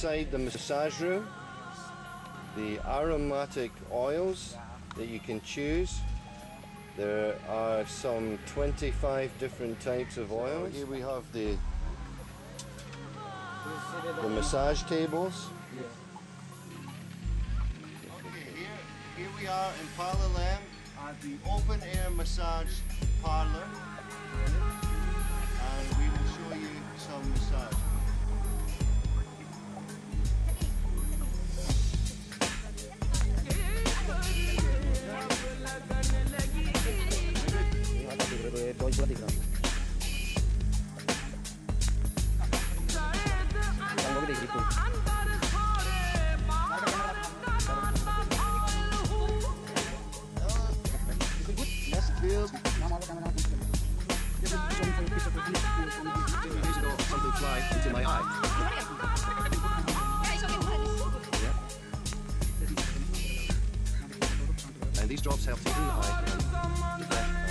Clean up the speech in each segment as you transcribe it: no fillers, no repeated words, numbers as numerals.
Inside the massage room, the aromatic oils that you can choose. There are some 25 different types of oils. Here we have the massage tables. Okay, here we are in Palolem at the open air massage parlour, and we will show you some massage. Something fly into my eye. And these drops help taking the eye and the flesh out.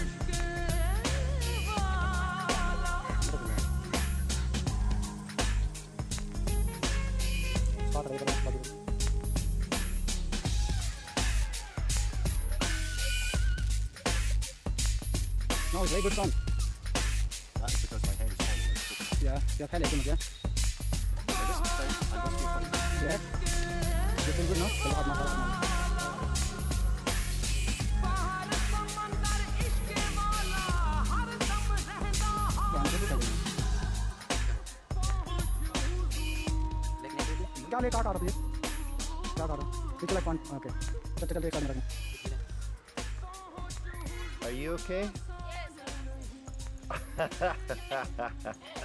No, it's very good fun. That is because my head is falling. Yeah, you have headache, yeah? Yeah. You feel good now? क्या ले काट आ रहा है क्या काट रहा है like one okay चल एक साथ में रखें. Are you okay? Yes.